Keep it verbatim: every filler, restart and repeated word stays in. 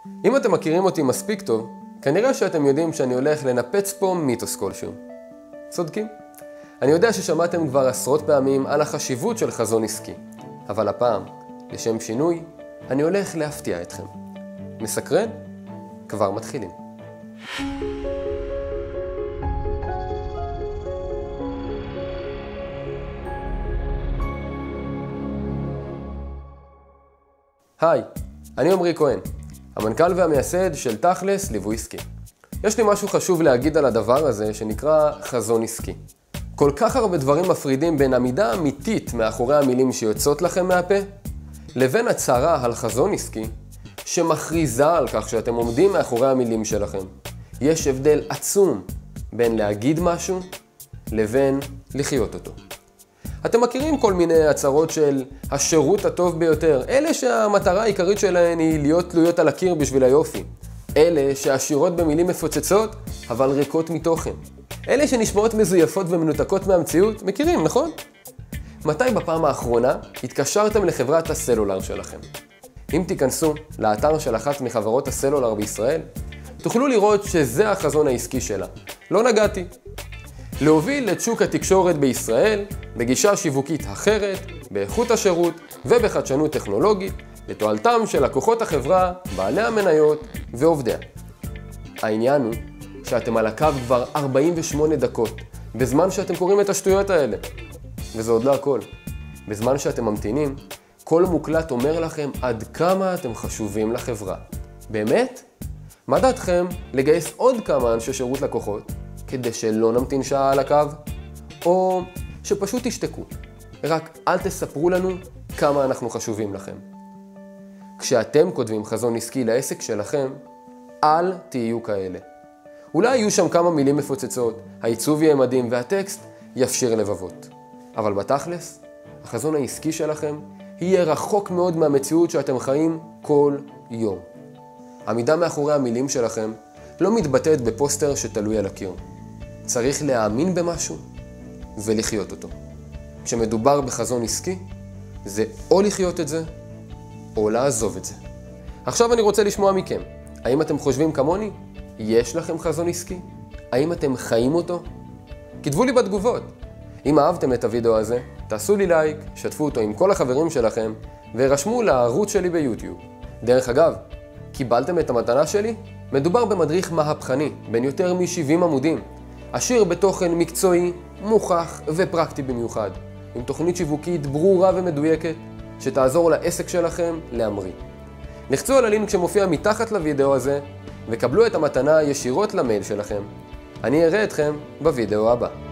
אם אתם מכירים אותי מספיק טוב, כנראה שאתם יודעים שאני הולך לנפץ פה מיתוס כלשהו. צודקים? אני יודע ששמעתם כבר עשרות פעמים על החשיבות של חזון עסקי, אבל הפעם, לשם שינוי, אני הולך להפתיע אתכם. מסקרן? כבר מתחילים. היי, אני עמרי כהן, המנכ"ל והמייסד של תכלס ליווי עסקי. יש לי משהו חשוב להגיד על הדבר הזה שנקרא חזון עסקי. כל כך הרבה דברים מפרידים בין עמידה אמיתית מאחורי המילים שיוצאות לכם מהפה, לבין הצהרה על חזון עסקי שמכריזה על כך שאתם עומדים מאחורי המילים שלכם. יש הבדל עצום בין להגיד משהו לבין לחיות אותו. אתם מכירים כל מיני הצהרות של השירות הטוב ביותר, אלה שהמטרה העיקרית שלהן היא להיות תלויות על הקיר בשביל היופי. אלה שעשירות במילים מפוצצות, אבל ריקות מתוכן. אלה שנשמעות מזויפות ומנותקות מהמציאות, מכירים, נכון? מתי בפעם האחרונה התקשרתם לחברת הסלולר שלכם? אם תיכנסו לאתר של אחת מחברות הסלולר בישראל, תוכלו לראות שזה החזון העסקי שלה. לא נגעתי. להוביל את שוק התקשורת בישראל בגישה שיווקית אחרת, באיכות השירות ובחדשנות טכנולוגית, לתועלתם של לקוחות החברה, בעלי המניות ועובדיה. העניין הוא שאתם על הקו כבר ארבעים ושמונה דקות, בזמן שאתם קוראים את השטויות האלה. וזה עוד לא הכל. בזמן שאתם ממתינים, כל מוקלט אומר לכם עד כמה אתם חשובים לחברה. באמת? מה דעתכם לגייס עוד כמה אנשי שירות לקוחות, כדי שלא נמתין שעה על הקו? או שפשוט תשתקו. רק אל תספרו לנו כמה אנחנו חשובים לכם. כשאתם כותבים חזון עסקי לעסק שלכם, אל תהיו כאלה. אולי יהיו שם כמה מילים מפוצצות, העיצוב יהיה מדהים והטקסט יפשיר לבבות. אבל בתכלס, החזון העסקי שלכם יהיה רחוק מאוד מהמציאות שאתם חיים כל יום. עמידה מאחורי המילים שלכם לא מתבטאת בפוסטר שתלוי על הקיר. צריך להאמין במשהו ולחיות אותו. כשמדובר בחזון עסקי, זה או לחיות את זה, או לעזוב את זה. עכשיו אני רוצה לשמוע מכם. האם אתם חושבים כמוני? יש לכם חזון עסקי? האם אתם חיים אותו? כתבו לי בתגובות. אם אהבתם את הוידאו הזה, תעשו לי לייק, שתפו אותו עם כל החברים שלכם, ורשמו לערוץ שלי ביוטיוב. דרך אגב, קיבלתם את המתנה שלי? מדובר במדריך מהפכני, בין יותר מ-שבעים עמודים. עשיר בתוכן מקצועי, מוכח ופרקטי במיוחד. עם תוכנית שיווקית ברורה ומדויקת, שתעזור לעסק שלכם להמריא. לחצו על הלינק שמופיע מתחת לוידאו הזה, וקבלו את המתנה ישירות למייל שלכם. אני אראה אתכם בוידאו הבא.